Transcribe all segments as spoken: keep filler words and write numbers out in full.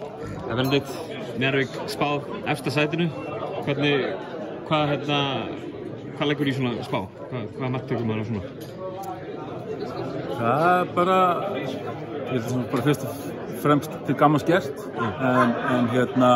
Það verður eitt Njarðvík spáð efsta sætinu. Hvernig, hvað, hérna, hvað leggur í svona spá? Hvað, hvað mark tekur maður á svona? Það er bara, ég held að bara fyrst og fremst til gammans gert, mm. en, en hérna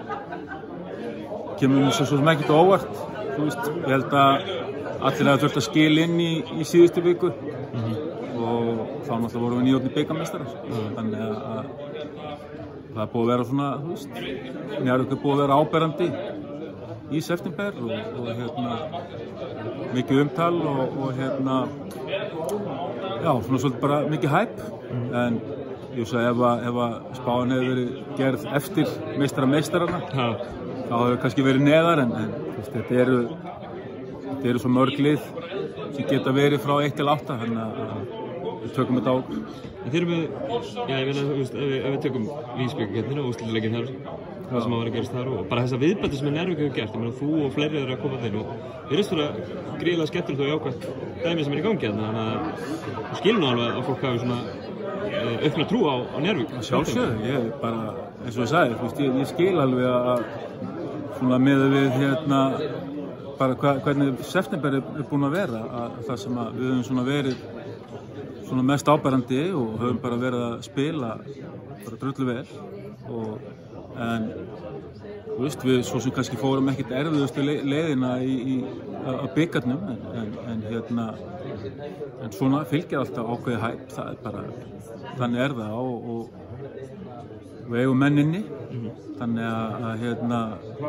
kemur mér svo sem ekkert óvart. Þú veist, ég held að allir hafa þurft að skila inn í, í síðustu viku mm-hmm. og þá náttúrulega vorum við nýorðnir bikarmeistarar. Mm. Þannig að, að það er búið að vera svona, þú veist, Njarðvík er búið að vera áberandi í september og, og hérna mikið umtal og, og hérna já, svona svolítið bara mikið hæp mm. en ég sagði ef að, ef að spáin hefur verið gerð eftir meistara meistarana ja. Þá hefur kannski verið neðar en, en veist, þetta eru þetta eru svo mörg lið sem geta verið frá eitt til átta þannig að við tökum þetta á okkur. En þeir eru með, já ég meina, þú veist, ef við, ef við tökum Víðisbyggarkeppnina og úrslitaleikinn þar, hvað sem á að vera að gerast þar og bara þessa viðbæti sem Njarðvík hefur gert, ég meina þú og fleiri eru að koma þeim og við erum svona gríðilega skemmtilegt og jákvæmt dæmi sem er í gangi þarna, þannig að þú skilur nú alveg að fólk hafi svona uh, aukna trú á, á Njarðvík. Sjálfsögðu, ég bara, eins og ég sagði, þú veist, ég, ég skil alveg að svona miðað við hérna bara hva, hvernig september er, er búin að vera, að það sem að við höfum svona verið svona mest áberandi og höfum bara verið að spila bara drullu vel og en þú veist við svo sem kannski fórum ekkert erfiðustu leiðina í, í að bikarnum en, en, en hérna en svona fylgir alltaf ákveðið hæp, það er bara þannig er það og, og við eigum menninni mm-hmm. þannig að, að hérna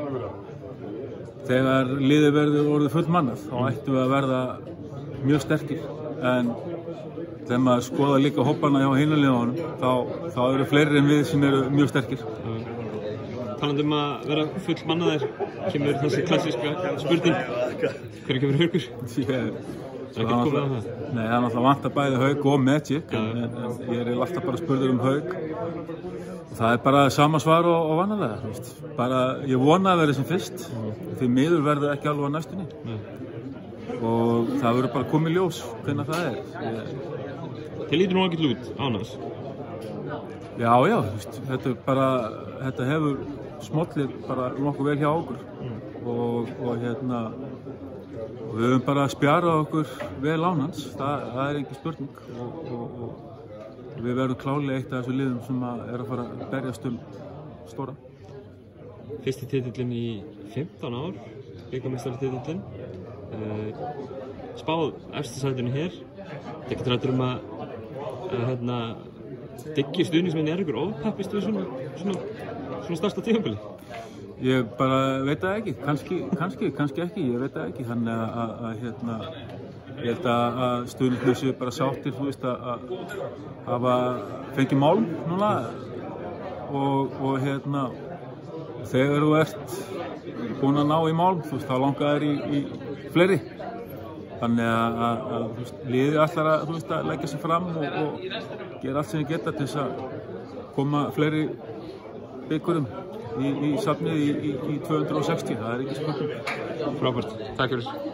þegar liðið verður orðið fullmannað þá ættum við að verða mjög sterkir en þegar maður skoða líka hoppana hjá hinum liðunum þá, þá eru fleiri en við sem eru mjög sterkir. Talandi um að vera fullmannaðir kemur þessi klassíska spurning hvernig kemur Haukur? Ég, það er ekki komið á það? Nei, það er náttúrulega vantar bæði Hauk og Magic en, en, en ég er alltaf bara spurður um Hauk og það er bara sama svar og, og vanalega bara ég vona að vera sem fyrst mm. því miður verður ekki alveg á næstunni mm. og það verður bara komið ljós hvernig það er ég, Þið lítur nú ekkert út ánægðs? Já, já, veist, þetta, bara, þetta hefur smollið bara nokkuð vel hjá okkur mm. og, og hérna og við höfum bara spjarað okkur vel ánans, það, það er ekki spurning og, og, og við verðum klárlega eitt af þessu liðum sem að er að fara að berjast um stóra. Fyrsti titillinn í fimmtán ár, bikarmeistaratitillinn, uh, spáð efsta sætinu hér, tekið rættur um að að hérna diggi stuðningsmenn Njarðvíkur ofpeppist við svona, svona, svona starsta tímabili? Ég bara veit það ekki, kannski, kannski, kannski ekki, ég veit það ekki, þannig að, að, að hérna, ég held að, að stuðningsmenn séu bara sáttir, þú veist, að, að hafa fengið málum núna og, og hérna, þegar þú ert búin að ná í málum, þú veist, þá langar þær í, í fleiri. Þannig að, að, að veist, liðið ætlar að, þú veist, að leggja sig fram og, og gera allt sem þið geta til þess að koma fleiri bikurum í, í safnið í, í, í tvö hundruð og sextíu. Það er ekki spurning. Frábært. Takk fyrir.